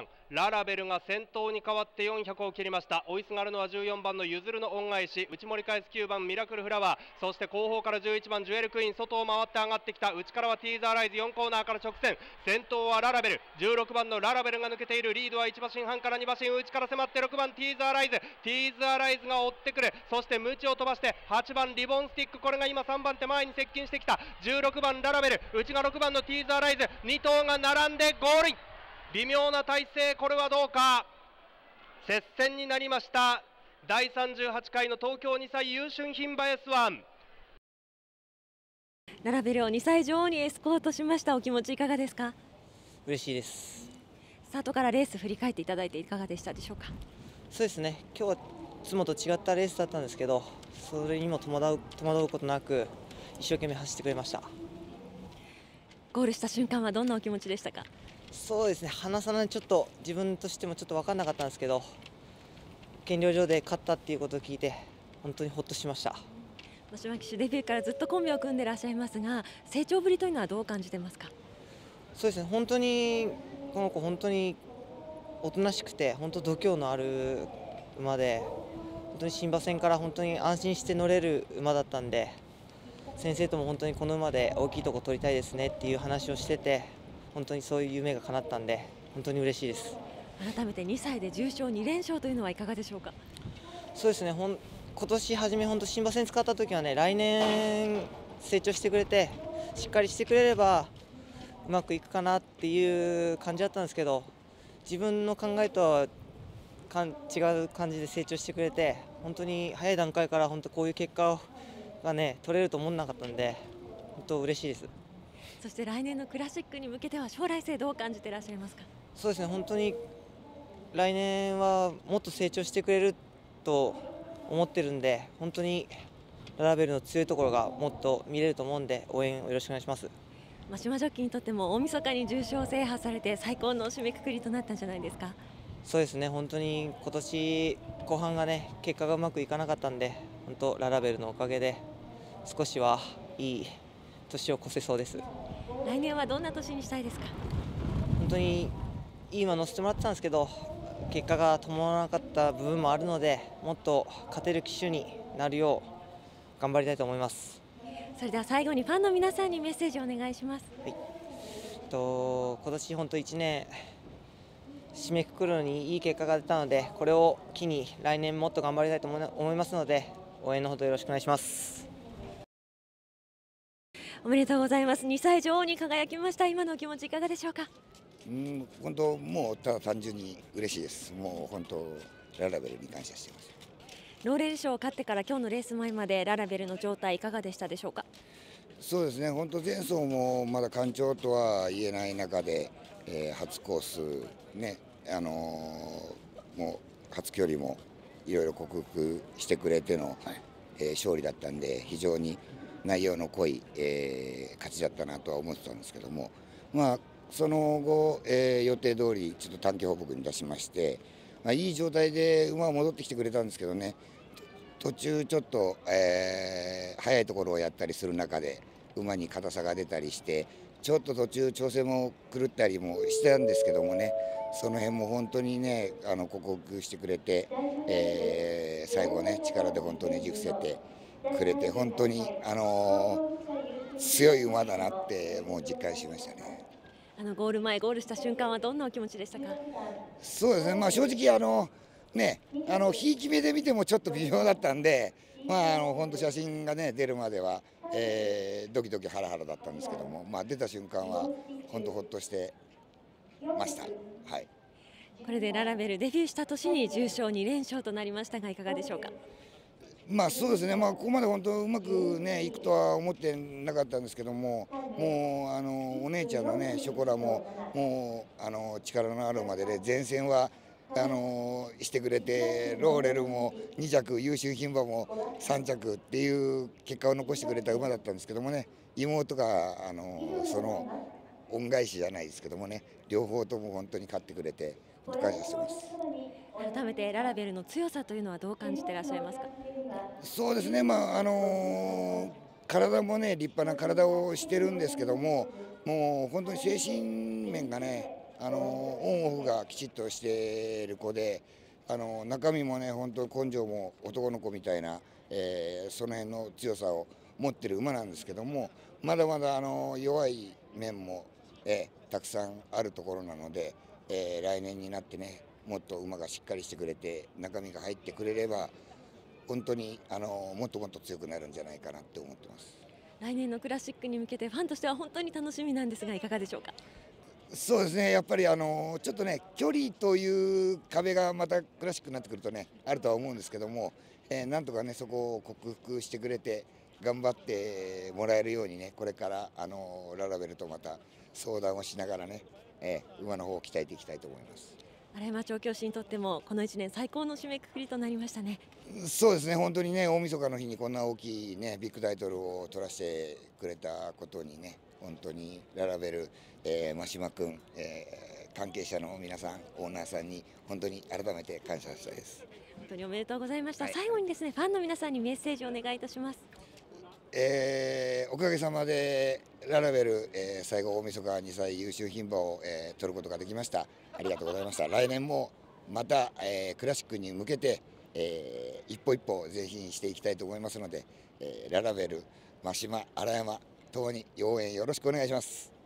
ララベルが先頭に変わって400を切りました。追いすがるのは14番のゆずるの恩返し、内盛り返す9番ミラクルフラワー、そして後方から11番ジュエルクイーン、外を回って上がってきた。内からはティーザーライズ、4コーナーから直線、先頭はララベル、16番のララベルが抜けている。リードは1馬身半から2馬身、内から迫って6番ティーザーライズ、が追ってくる。そしてムチを飛ばして8番リボンスティック、これが今3番手前に接近してきた。16番ララベル、内が6番のティーザーライズ、2頭が並んでゴールイン。微妙な体勢、これはどうか。接戦になりました。第38回の東京2歳優春牝馬 S1。 ララベルを2歳女王にエスコートしました。お気持ちいかがですか？ 嬉しいです。 スタートからレース振り返っていただいていかがでしたでしょうか？ そうですね、今日はいつもと違ったレースだったんですけど、それにも戸惑うことなく一生懸命走ってくれました。 ゴールした瞬間はどんなお気持ちでしたか？ そうですね、離さない、ちょっと自分としてもちょっと分からなかったんですけど、減量場で勝ったっていうことを聞いて本当にほっとしました。 野島騎手、デビューからずっとコンビを組んでいらっしゃいますが、成長ぶりというのはどう感じてますか？ そうですね、本当にこの子本当におとなしくて本当度胸のある馬で、本当に新馬戦から本当に安心して乗れる馬だったんで、先生とも本当にこの馬で大きいところ取りたいですねっていう話をしてて、本当にそういう夢が叶ったんで本当に嬉しいです。 改めて2歳で重賞2連勝というのはいかがでしょうか？ そうですね、今年初め本当新馬戦使った時はね、来年成長してくれてしっかりしてくれればうまくいくかなっていう感じだったんですけど、自分の考えとは違う感じで成長してくれて、本当に早い段階から本当こういう結果がね取れると思わなかったんで本当嬉しいです。 そして来年のクラシックに向けては将来性どう感じていらっしゃいますか？ そうですね、本当に来年はもっと成長してくれると思ってるんで、本当にララベルの強いところがもっと見れると思うんで、応援をよろしくお願いします。 マシマジョッキーにとっても大晦日に重賞を制覇されて最高の締めくくりとなったんじゃないですか？ そうですね、本当に今年後半がね結果がうまくいかなかったんで、本当ララベルのおかげで少しはいい年を越せそうです。 来年はどんな年にしたいですか？ 本当にいい馬乗せてもらってたんですけど、結果が伴わなかった部分もあるので、もっと勝てる騎手になるよう頑張りたいと思います。 それでは最後にファンの皆さんにメッセージをお願いします。 はい、今年本当1年締めくくるのにいい結果が出たので、これを機に来年もっと頑張りたいと思いますので、応援のほどよろしくお願いします。 おめでとうございます。2歳女王に輝きました。今のお気持ちいかがでしょうか？ 本当もうただ単純に嬉しいです。もう本当ララベルに感謝しています。 ローレル賞を勝ってから今日のレース前までララベルの状態いかがでしたでしょうか？ そうですね、本当前走もまだ完調とは言えない中で、初コースね、もう初距離もいろいろ克服してくれての、勝利だったんで、非常に内容の濃い、勝ちだったなとは思ってたんですけども、まあその後、予定通りちょっと短期報告に出しまして、いい状態で馬は戻ってきてくれたんですけどね、途中ちょっと、速いところをやったりする中で馬に硬さが出たりして、ちょっと途中調整も狂ったりもしてたんですけどもね、その辺も本当にね克服してくれて、最後ね力で本当にねじ伏せてくれて、本当に、強い馬だなってもう実感しましたね。 ゴール前、ゴールした瞬間はどんなお気持ちでしたか？ そうですね、正直ひいき目で見てもちょっと微妙だったんで、本当写真がね出るまでは、ドキドキハラハラだったんですけども、出た瞬間は本当ほっとしてました。はい。 これでララベルデビューした年に重賞2連勝となりましたが、いかがでしょうか？ そうですね、ここまで本当うまくねいくとは思ってなかったんですけども、もうお姉ちゃんのねショコラももう力のある馬でね、前線はしてくれて、ローレルも2着、優秀牝馬も3着っていう結果を残してくれた馬だったんですけどもね、妹がその恩返しじゃないですけどもね、両方とも本当に勝ってくれて本当感謝してます。 改めてララベルの強さというのはどう感じていらっしゃいますか？ そうですね、体もね立派な体をしてるんですけども、もう本当に精神面がねオンオフがきちっとしている子で、中身もね本当根性も男の子みたいな、その辺の強さを持ってる馬なんですけども、まだまだ弱い面も、たくさんあるところなので、来年になってねもっと馬がしっかりしてくれて中身が入ってくれれば本当にもっともっと強くなるんじゃないかなって思ってます。 来年のクラシックに向けてファンとしては本当に楽しみなんですが、いかがでしょうか。 そうですね、やっぱりちょっとね距離という壁がまたクラシックになってくるとねあるとは思うんですけども、なんとかねそこを克服してくれて頑張ってもらえるようにね、これからララベルとまた相談をしながらね、馬の方を鍛えていきたいと思います。 荒山調教師にとってもこの1年最高の締めくくりとなりましたね。 そうですね、本当にね大晦日の日にこんな大きいねビッグタイトルを取らせてくれたことにね本当にララベル、真島君、関係者の皆さんオーナーさんに本当に改めて感謝したいです。 本当におめでとうございました。 はい、 最後にですねファンの皆さんにメッセージをお願いいたします。 おかげさまでララベル、最後大晦日2歳優秀牝馬を、取ることができました。ありがとうございました。来年もまた、クラシックに向けて、一歩一歩前進していきたいと思いますので、ララベル、真島、荒山ともに応援よろしくお願いします。